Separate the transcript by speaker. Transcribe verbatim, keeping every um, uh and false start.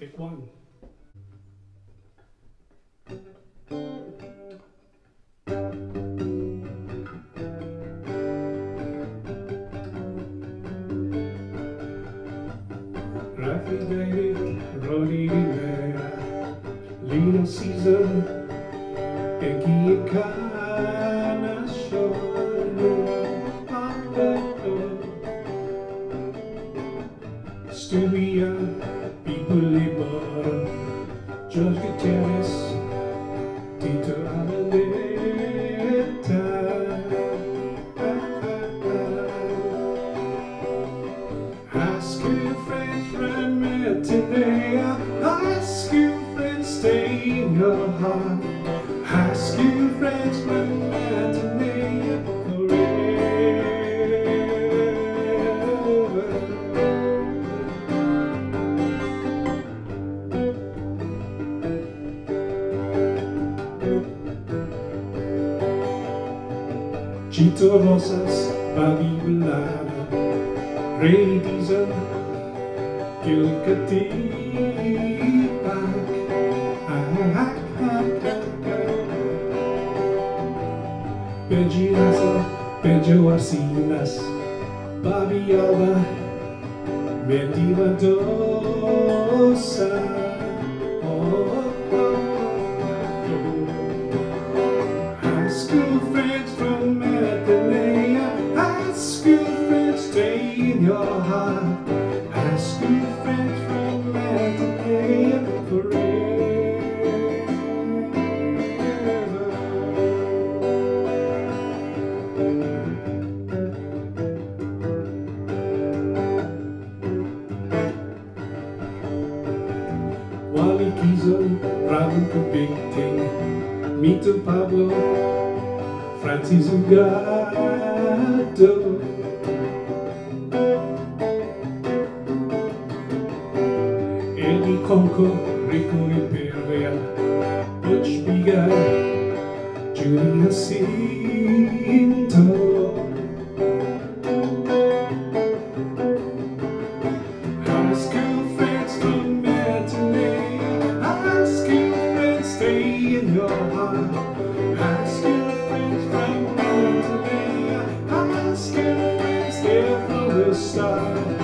Speaker 1: Take one. Raffy, Dayrit, Ronnie, Rivera, Lino, Sison, Enky, Encarnacion, Stuey, Pipo, Liboro, Jojo, Gutierrez, Tito, Araneta. Ask your friends from Ateneo, ask your friends, stay in your heart. Ask your friends from Ateneo forever. Chito, Rosas, Balanon, Dixon, Gil Katigbak, Benjie, Laza, Benjo, Arcinas, Alba, Mendy, Mendoza. High school friends from Ateneo, high school friends, stay in your heart. High school friends from Ateneo forever. Wally, Kison, Raffy, big thing. Mito, Pablo, Francis, Gato. Enky, Conco, Rico, Rivera, Butch, Biga, Julia, Sinto. High school friends from Ateneo, high school friends, stay in your heart. High school friends from Ateneo, high school friends, there from the start.